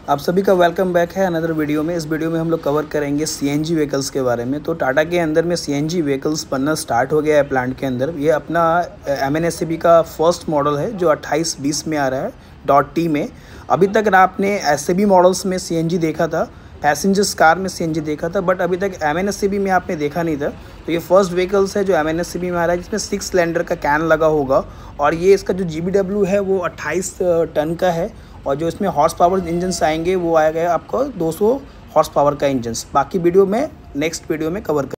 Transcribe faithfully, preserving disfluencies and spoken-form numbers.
आप सभी का वेलकम बैक है अनदर वीडियो में। इस वीडियो में हम लोग कवर करेंगे सीएनजी व्हीकल्स के बारे में। तो टाटा के अंदर में सीएनजी व्हीकल्स बनना स्टार्ट हो गया है प्लांट के अंदर। ये अपना एमएनएससीबी का फर्स्ट मॉडल है जो अट्ठाईस बीस में आ रहा है डॉट टी में। अभी तक आपने ऐसे भी मॉडल्स में सीएनजी देखा था, पैसेंजर्स कार में सीएनजी देखा था, बट अभी तक एमएनएससीबी में आपने देखा नहीं था। तो ये फर्स्ट व्हीकल्स है जो एमएनएससीबी में आ रहा है, जिसमें सिक्स सिलेंडर का कैन लगा होगा और ये इसका जो जीबीडब्ल्यू है वो अट्ठाईस टन का है। और जो इसमें हॉर्स पावर इंजन्स आएंगे वो आएगा आपको दो सौ हॉर्स पावर का इंजन्स। बाकी वीडियो में नेक्स्ट वीडियो में कवर कर